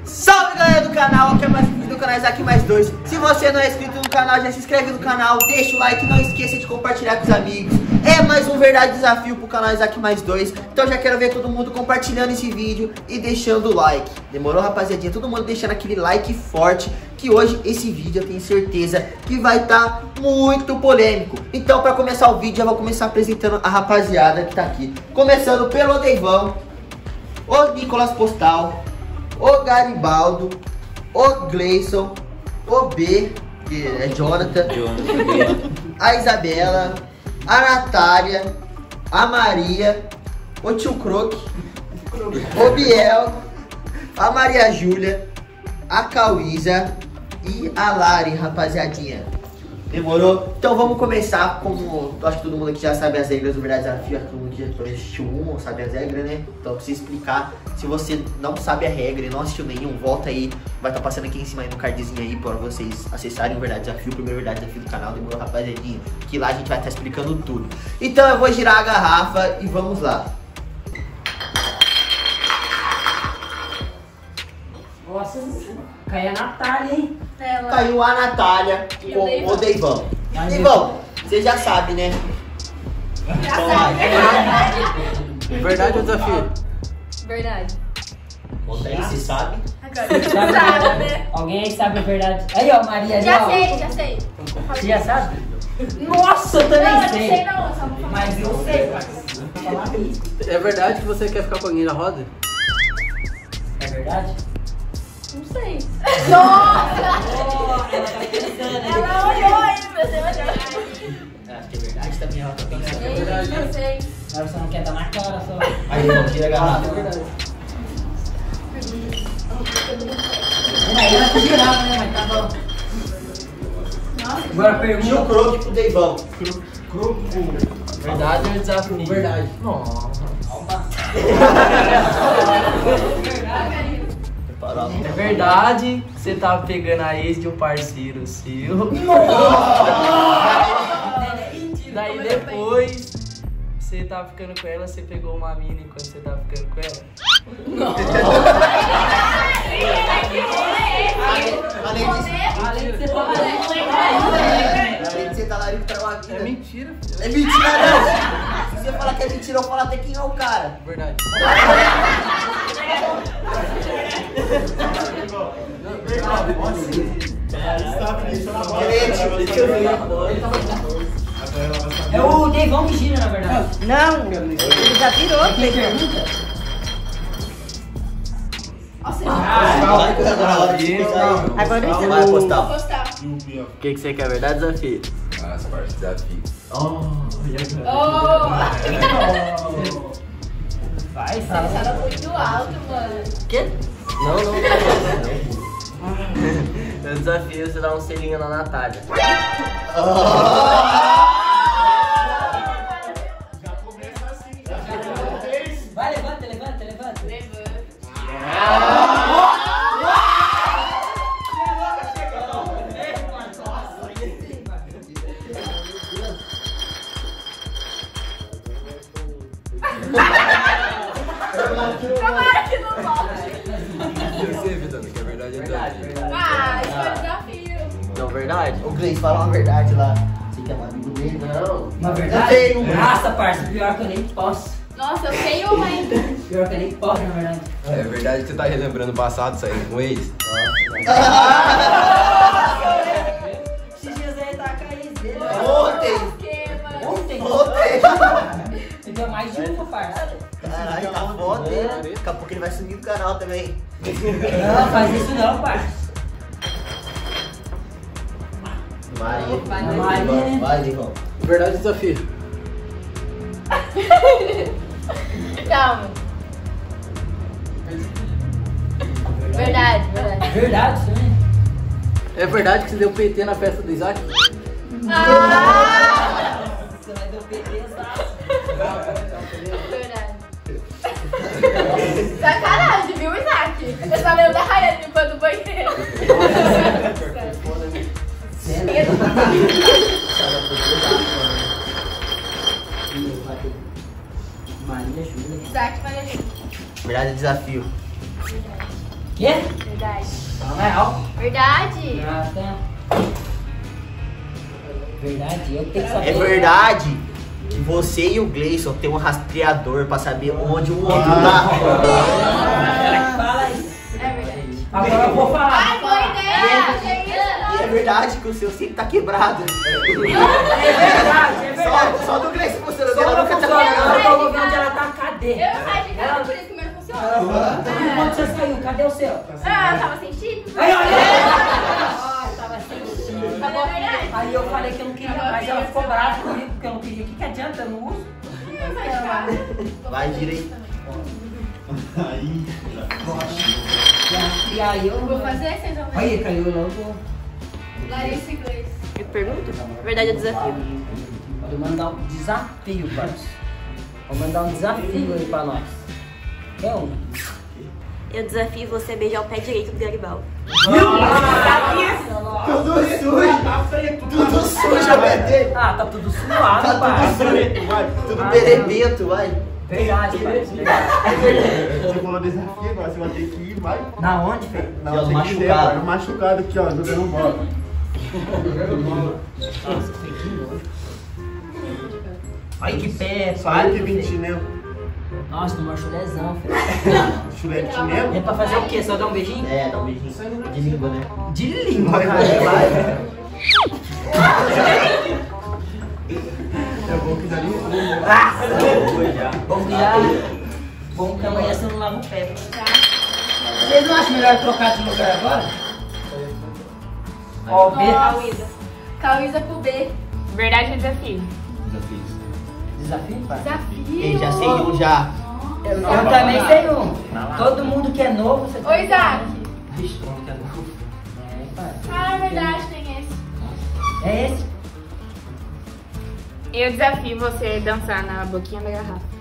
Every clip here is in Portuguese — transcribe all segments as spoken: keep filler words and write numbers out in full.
Salve galera do canal, aqui é mais um vídeo do canal Isaac mais dois. Se você não é inscrito no canal, já se inscreve no canal, deixa o like e não esqueça de compartilhar com os amigos. É mais um verdade desafio pro canal Isaac mais dois. Então já quero ver todo mundo compartilhando esse vídeo e deixando o like. Demorou, rapaziadinha? Todo mundo deixando aquele like forte, que hoje esse vídeo eu tenho certeza que vai estar tá muito polêmico. Então pra começar o vídeo, eu vou começar apresentando a rapaziada que tá aqui. Começando pelo Deivão, o Nicolas Postal, o Garibaldo, o Gleison, o B, que é Jonathan, a Isabela, a Natália, a Maria, o Tio Croc, o Biel, a Maria Júlia, a Cauísa e a Lari, rapaziadinha. Demorou? Então vamos começar. Como eu acho que todo mundo aqui já sabe as regras do Verdade Desafio, todo mundo que já assistiu um ou sabe as regras, né? Então eu preciso explicar. Se você não sabe a regra e não assistiu nenhum, volta aí. Vai estar tá passando aqui em cima aí no cardzinho aí para vocês acessarem o Verdade Desafio, o primeiro Verdade Desafio do canal. Demorou, rapaziadinha? Que lá a gente vai estar tá explicando tudo. Então eu vou girar a garrafa e vamos lá. Nossa, caiu a Natália, hein? Ela... Caiu a Natália com o Deivão. Deivão, você já sabe, né? Já sabe. Verdade ou desafio? Verdade. Conta aí, você sabe? Agora. Sabe, Sabe, né? Alguém aí sabe a verdade? Aí, ó, Maria ali, Já ó. sei, já sei. Você já sabe? Nossa, eu também Não, eu não sei. sei não, eu só vou falar. Mas eu sei, parceiro. Vou falar aqui. É verdade que você quer ficar com alguém na roda? É verdade? Não sei. Nossa! Oh, ela tá pensando. Ela olhou aí, você olhou. Acho que é verdade também, ela tá pensando. Ei, não sei. Agora você não quer dar na cara, só. Aí, irmão, tira a garrafa. É verdade. Aí ela tá girava, né? Mas tá bom. Nossa. Agora Tio pergunta. Croc pro Deivão. Verdade ou desafio? Verdade. Nossa. É verdade que você tava pegando a ex de um parceiro seu. Daí depois você tava ficando com ela, você pegou uma mina enquanto você tava ficando com ela. Além disso, Além de você falar além de você tá lá e pra uma vida. É mentira, filho. É mentira, não. Se você falar que é mentira, eu falo até quem é o cara. Verdade. É o Deivão que gira, na verdade. Não, ele já virou. Quem pergunta? Nossa, Vai cuidar da hora de explicar. Agora eu Vai sei. postar. postar. O que, que você quer, verdade ou desafio? As partes desafios. Oh! Vai, Você fala. tava muito alto, mano. Quê? Não, não, não. Eu desafio você dar um selinho na Natália. Vai, levanta, levanta, levanta. Tomara que não volte. Eu sei, Vitano, que é verdade ou desafio. Ah, isso foi um desafio. Não, verdade? O Gleice, fala uma verdade lá. Você que é um amigo dele? Não. Uma Eu verdade? tenho. Nossa, parça, pior que eu nem posso. Nossa, eu tenho uma ainda. Pior que eu nem posso, na verdade. É verdade que você tá relembrando o passado, saindo com o ex? Esses dias aí tá com a ex dele. Ontem. Esquema. Ontem? Ontem. Então mais de uma, parça. Caralho, tá foda, hein? Daqui a pouco ele vai sumir do canal também. Não, faz isso não, parça. Vai, Vai, vai, né? vai, Deivão. Verdade ou desafio? Calma. Verdade, verdade. Verdade, também. É verdade que você deu P T na festa do Isaac? Ah! Você vai dar o P T, sabe? Verdade. Sacanagem, viu, Isaac? Eu só lembro da Rayane limpando o banheiro. Maria Júlia. Isaac Maria Júlia. Verdade é desafio. Quê? Verdade. Não é real? Verdade. Ah, tá. Verdade, eu tenho que saber. É verdade que você e o Gleison tem um rastreador pra saber onde o outro tá. Fala isso. É verdade. Agora eu vou falar. Ai, boa ideia. Achei E é verdade que o seu sempre tá quebrado. É verdade, é Só, verdade. só do Gleison funcionando, Só ela não nunca tá funciona, quebrado. eu tô vendo onde ela tá, cadê? Eu saí de casa, por isso que o meu não funciona. Quando você saiu, cadê o seu? Ah, tava sem chip. Aí, olha! Ah, tava sem chip. Tá bom, verdade? Aí eu falei que eu não queria mais, ela ficou brava comigo porque eu não queria. O que, que adianta? Eu não uso. Vai direito. E aí eu Vou fazer, vocês vão ver. Aí caiu logo. Larissa inglês. Eu pergunto? Verdade é desafio. Vou mandar um desafio pra nós. Vou mandar um desafio aí pra nós. É um. Eu desafio você a beijar o pé direito do Garibaldi. Tudo sujo. Tudo sujo, bebê. Ah, tá tudo suado, Tá pai. tudo sujo, vai. Tudo berebento, vai. Verdade, pai. Você falou desafio, agora você vai ter que ir, vai. Na onde, velho? Não, Aqui, ó, você machucado. quiser, vai. Machucado aqui, ó, jogando bola. Olha que pé, Só pai. que vinte chinelo. Nossa, tomou chulezão, filho. Chulé de chinelo. É pra fazer o quê? Só dar um beijinho? É, dá um beijinho de língua, né? De língua, Vai, cara. vai, vai. É bom que dá nem fome. Bom que já. Bom que amanhã você não lava o pé. Vocês não acham melhor trocar de lugar agora? Ó, o B. Cauísa. Cauísa pro B. Verdade ou desafio? Desafio, pai? Desafio. Ei, já sei um já. Eu, eu também sei um. Todo mundo que é novo, você Oi, Isaac. Vixe, todo mundo que é novo. É, pai. Ah, é verdade, tem esse. É esse? Eu desafio você a dançar na boquinha da garrafa.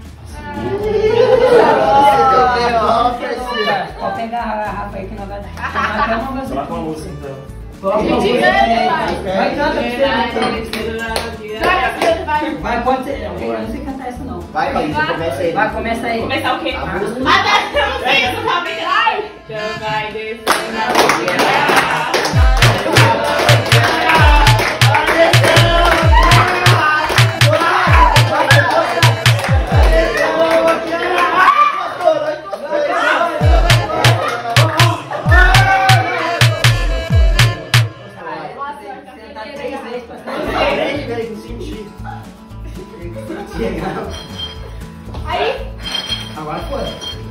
Pode pegar a garrafa aí que não vai dar. Vai com a moça, então. Vai, canta. Vai, você vai. Vai, pode ser. Eu não sei cantar essa não. Vai, Raíssa, começa aí. Vai, começa aí. Começar o quê? A música. Até eu não sei, eu não sabia. Ai. Então vai descer na Aí. Agora foi.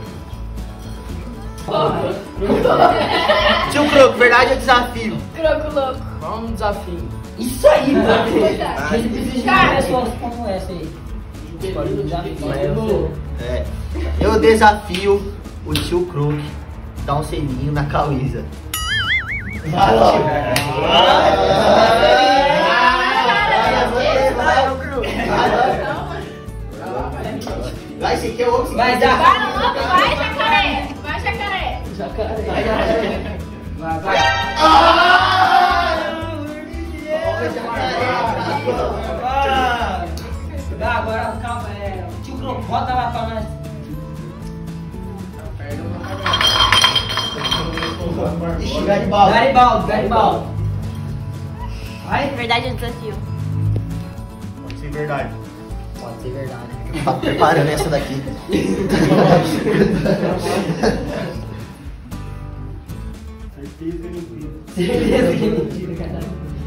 Tio Croco, verdade ou desafio? Croco louco. Vamos no desafio. Isso aí, mano. Verdade. A gente precisa de Cara. pessoas como essa aí. Escolhe um desafio. É. Eu desafio o tio Crook dar um selinho na Cauísa. Vai logo. Vai, esse aqui é o outro. Vai, dá. Vai, louco, vai, jacaré. Vai, jacaré. Vai, vai. Dá, agora calma. É, o tio Croco, bota lá pra nós. Ixi, Garibaldi. Garibaldi, Garibaldi. Vai. Verdade ou desafio? Pode ser verdade. Pode ser verdade. Tá preparando essa daqui. Certeza que é mentira. Certeza que é mentira, caralho.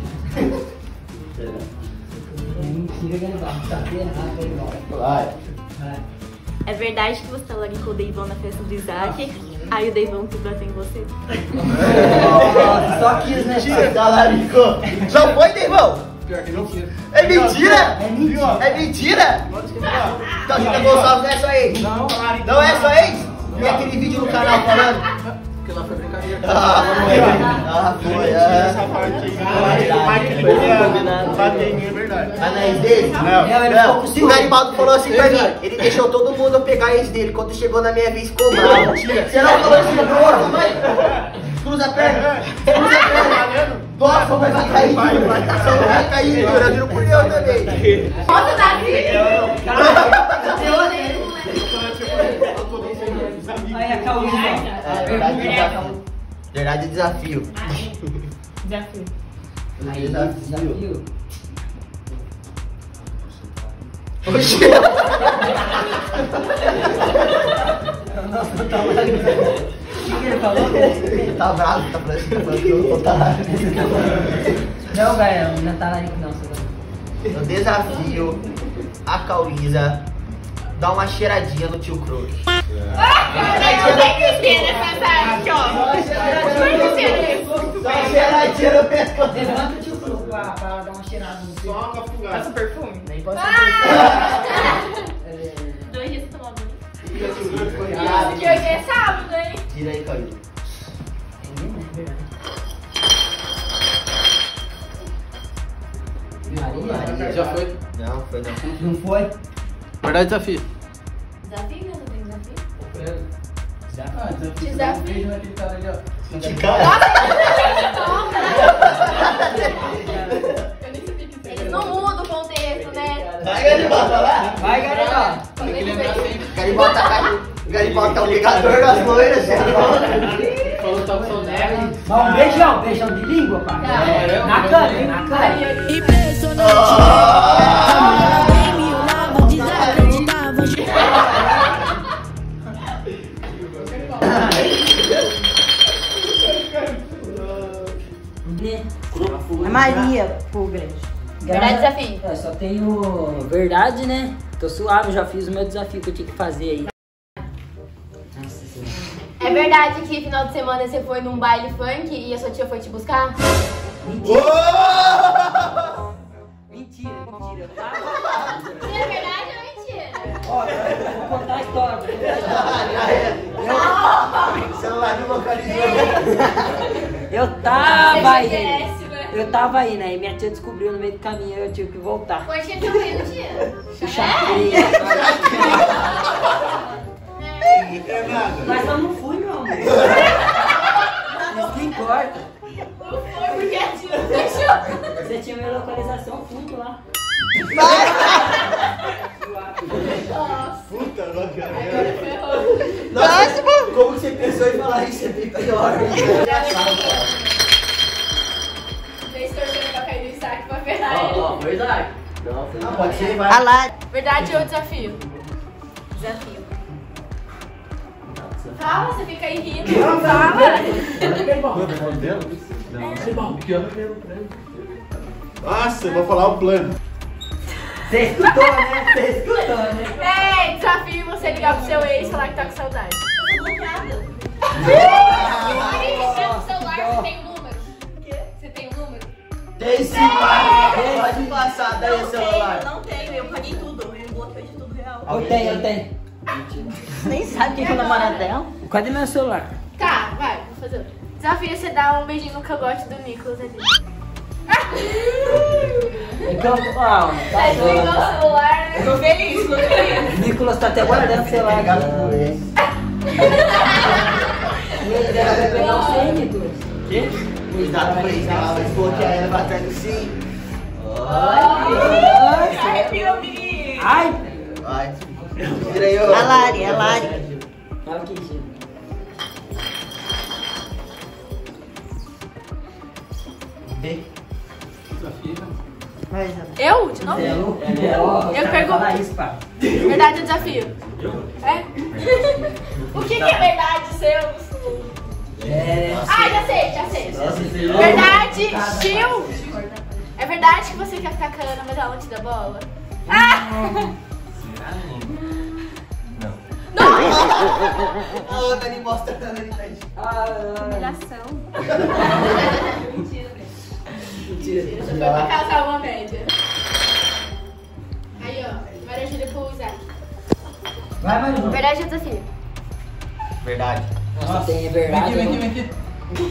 É mentira, Garibaldi. Tá errado, Garibaldi. Vai. Vai. É verdade que você tá largando o Deivão na festa do Isaac? Aí o Deivão que bateu em você? Nossa, só quis, né? Mentira, talaricou. Não foi, Deivão? Pior que não foi. É mentira? É mentira. É mentira? Então, Rita Gonçalves não é só ex? Não, Lari. Não é só ex? E aquele vídeo no canal falando? Porque lá foi brincadeira. Ah, foi. Ah, foi. Essa Ah. parte aí. Mas que ele queria bater em mim, é verdade. Mas não é ex dele? Não. Não, ele ficou com O ciúme. Garibaldi falou assim pra mim, ele deixou todo mundo pegar a ex dele, quando chegou na minha vez ficou bravo. Você não falou assim pro outro, vai? Cruza a perna, cruza a perna. Nossa, vai cair, vai vai cair, eu viro por eu também. Bota daqui. Aí a Cauísa. É verdade, já. Verdade ou desafio? Desafio. Aí, Desafio. desafio. Oxi. Nossa, tá lá. O que que ele falou? Ele tá bravo, tá parecendo tá lá. Não, velho, não tá lá não. No desafio, a Cauísa dá uma cheiradinha no tio Croc. Eu tenho que ser nessa parte, ó. Dá uma cheiradinha no pescoço. Levanta o tio Cru pra, pra dar uma cheirada no seu. Só uma fungada. Passa perfume. Nem pode ser perfeito. Dois dias você tomou banho. Que hoje é sábado, hein? Tira aí, Cauísa. Maria, Já foi? Não, foi não. não foi? Verdade, desafio. Desafio? Não tem desafio? Desafio. De cara. Eu nem sabia que Eles não mudam o contexto, né? Vai, Garibaldi, lá. Vai, Garibal. Tem que lembrar sempre. Garibaldi tá, Garibaldi tá o ligador das loiras. Falou que tá com saudade. Dá um beijão, beijão de língua, pai. Não, Na câmera, na câmera. É Maria, pô, grande. Verdade, desafio. Eu só tenho verdade, né? Tô suave, já fiz o meu desafio que eu tinha que fazer aí. Nossa senhora. É verdade que final de semana você foi num baile funk e a sua tia foi te buscar? Mentira, mentira. Eu tava... É verdade ou mentira? Ó, eu vou contar a história. vou contar a história. Celular não localizou. Eu tava aí. péssima. Eu tava aí, né? E minha tia descobriu no meio do caminho e eu tive que voltar. Foi tia que eu vi no dia. Puxa fria. Mas eu não fui, meu amor. Isso que importa. Não foi porque a tia não deixou. Você tinha minha localização, fui lá. Puta, não, cara. Agora ferrou. Nossa, como que você pensou em falar isso? É bem pior. Fez torcendo pra cair no saco pra ferrar ele. verdade. Não, pode ser, vai. A Lari. Verdade ou desafio? Desafio. Fala, você fica aí rindo. Fala. Nossa, eu vou falar o plano. Você escutou, né? Você escutou, né? Ei, desafio você ligar pro seu ex e falar que tá com saudade. Aí você pega o celular, você tem um número. Você tem um número? Tem sim, pai. Pode passar, daí o celular. Não tenho, eu paguei tudo. Eu bloqueei de tudo real. Eu tenho, eu tenho. Nem sabe quem é o namorado dela. Cadê meu celular? Tá, vai, vou fazer outro. Desafio você dar um beijinho no cangote do Nicolas ali. Então, ah, Tá desligou o celular, né? Tô feliz, tô feliz. Nicolas tá até guardando o celular. Obrigado por isso. Ele deve pegar o seu, Nicolas. Quê? Cuidado pra isso, ela vai desbloquear ela batendo sim. Arrepiou, menino. Ai! Vai. Tira aí, ó. A Lari, a Lari. Olha aqui, gente. Vai, Isabel. Eu? De novo? É louco? É, ó, Eu cara, pergunto. fala isso, pá. Verdade ou desafio? É? O que, que é verdade, seu? É. Ah, já sei, já sei. Nossa, você é Verdade, louco. Gil. É verdade que você quer ficar com a Ana, mas ela não te dá bola? Ah! Ô, Dani, mostra a câmera aí. Humilhação. Mentira, né? Mentira. Já foi pra casar uma média. Aí, ó. Maria Júlia pro Isaac. Vai, vai, vai. Verdade ou desafio? Verdade. Nossa, tem verdade. Vem aqui, vem aqui, vem aqui.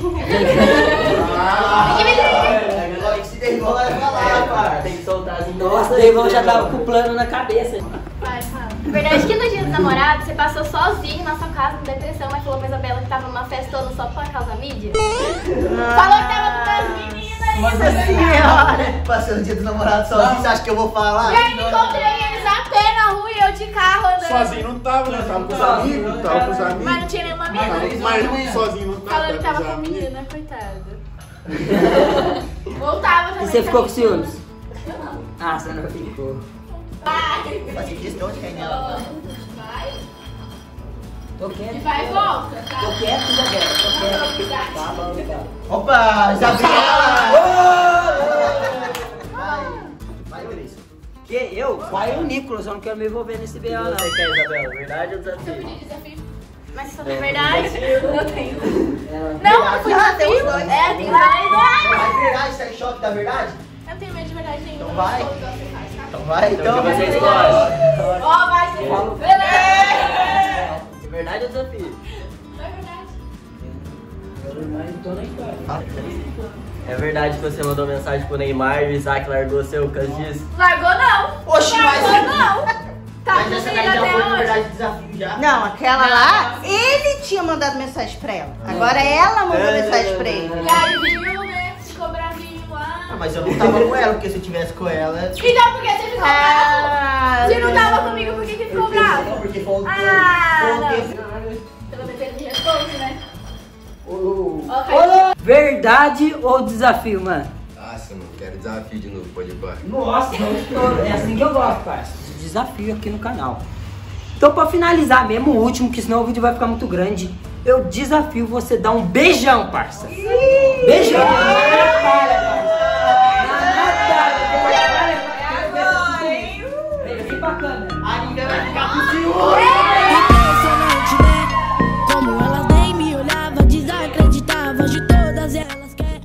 Ah, se derrubar, vai falar, cara. Tem que soltar as Nossa, o Deivão já tava com o plano na cabeça. Vai, fala. Verdade que no dia dos namorados você passou sozinho na sua casa com depressão, mas falou pra Isabela que tava numa festona só por causa da mídia? Falou que tava com as meninas. Nossa senhora. Passei o dia do namorado sozinho, você acha que eu vou falar? E aí encontrei eles a pé na rua e eu de carro andando. Sozinho não tava, né? Tava com os amigos, tava com os amigos. Mas não tinha nenhuma amiga. Mas sozinho não tava. Falando que tava com os com amigos. menina, coitada. Voltava também. E você ficou com amiga. ciúmes? Ah, você não ficou. Vai. Você disse de onde que é ela? Vai. Tô quieto. Vai e volta. Tá? Tô quieto, Isabela. Tô quieto. Velocidade. Tá bom, legal. Opa, Isabela! Vai, vai, Cris. Que eu? Vai o Nicolas, eu não quero me envolver nesse B O não. Você quer, Isabela? Verdade ou Seu desafio? pedido de desafio? Mas se for verdade, eu tenho. Ela- Não, não foi Ah, tem os desafio. dois. É, tem dois. Vai verdade, sai choque da verdade? Eu não tenho medo de verdade nenhuma. Então vai. Eu sou igual você faz, tá? Então vai, então. Então vocês gostam. Ó, vai, você beleza. Verdade ou desafio? Não é verdade. Eu tô na história. É verdade que você mandou mensagem pro Neymar e o Isaac largou seu por causa disso? Largou não. Oxi, mas- Largou não. Tá Mas essa daí comigo já até foi de hoje. verdade desafio já. Não, aquela lá, ele tinha mandado mensagem pra ela. Agora ela mandou mensagem pra ele. E aí viu, né? Ficou bravinho lá. Ah, mas eu não tava com ela, porque se eu tivesse com ela. Então por que você ficou bravo? Ah, Se não tava comigo, por que que ficou bravo? Porque foi um Ah, foi um não. tempo. Pelo menos ele me responde, né? Ô, Ó, Caio. verdade ou desafio, mano? Nossa, mano, quero desafio de novo, pode ir embora. Nossa, eu estou- é assim que eu gosto, parça. Desafio aqui no canal. Então, pra finalizar mesmo, o último, que senão o vídeo vai ficar muito grande, eu desafio você dar um beijão, parça. Beijão. Na minha cara, parça. Na minha cara. Vem aqui pra câmera. A amiga vai ficar com ciúme. Impressionante, né? Como elas nem me olhavam, desacreditavam de todas elas que...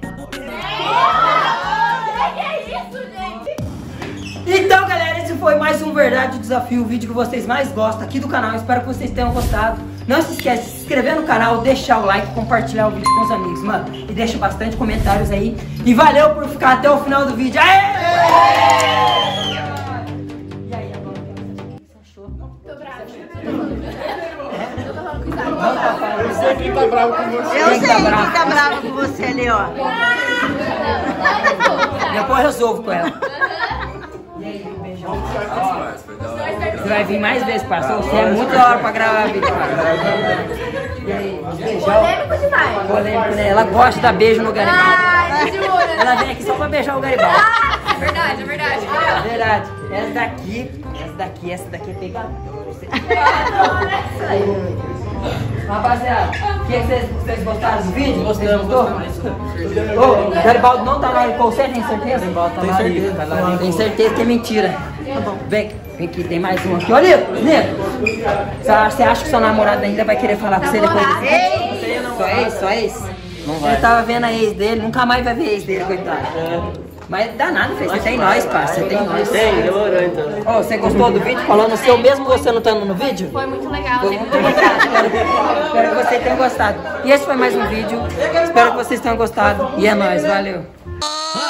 Que é isso, gente? Então, galera, esse foi mais um Verdade Desafio, o vídeo que vocês mais gostam aqui do canal. Espero que vocês tenham gostado. Não se esquece de se inscrever no canal, deixar o like, compartilhar o vídeo com os amigos, mano. E deixa bastante comentários aí. E valeu por ficar até o final do vídeo. Aê! E aí, agora, o que você achou? Tô brava. Eu tô falando com o Isaac. Não tá falando. Eu sei quem tá bravo com você. eu Quem sei tá quem bravo? tá bravo com você ali, ó. Depois eu resolvo com ela. E aí, beijão. Você vai vir mais vezes, parceiro. Você é muito da hora pra gravar vídeo, cara. E aí, beijão. Polêmico demais. Polêmico, né? Ela gosta de dar beijo no Garibaldi. Ai, jura? Ela vem aqui só pra beijar o Garibaldi. É verdade, é verdade. É verdade. Essa daqui, essa daqui, essa daqui é pegadora. Rapaziada, o que vocês, vocês gostaram do vídeo? Gostamos, Gostou? gostamos. Ô, o Garibaldi não tá lá com você, tem certeza? Tem certeza. Tem certeza que é mentira. Tá bom. Vem, vem aqui, tem mais um aqui. Ô, Nico, Nico, você acha que seu namorado ainda vai querer falar com você depois disso? Só ex, só ex? Ele tava vendo a ex dele, nunca mais vai ver a ex dele, coitado. Mas dá nada, filho. Você tem nós, parça. Você tem nós. Tem, demorou então. Ô, você gostou do vídeo? Falando o seu mesmo você não estando no vídeo? Foi muito legal, Foi teve muito legal. Espero, espero que vocês tenham gostado. E esse foi mais um vídeo. Espero que vocês tenham gostado. E é nóis, valeu. Ah,